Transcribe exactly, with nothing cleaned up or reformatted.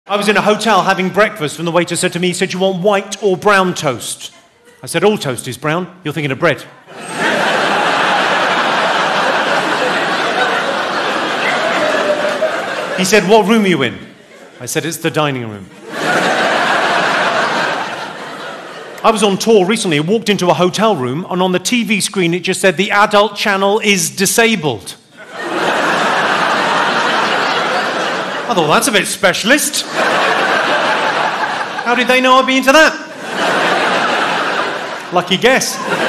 I was in a hotel having breakfast when the waiter said to me, he said, "You want white or brown toast?" I said, "All toast is brown. You're thinking of bread." He said, "What room are you in?" I said, "It's the dining room." I was on tour recently. I walked into a hotel room, and on the T V screen it just said, "The adult channel is disabled." I thought, that's a bit specialist. How did they know I'd be into that? Lucky guess.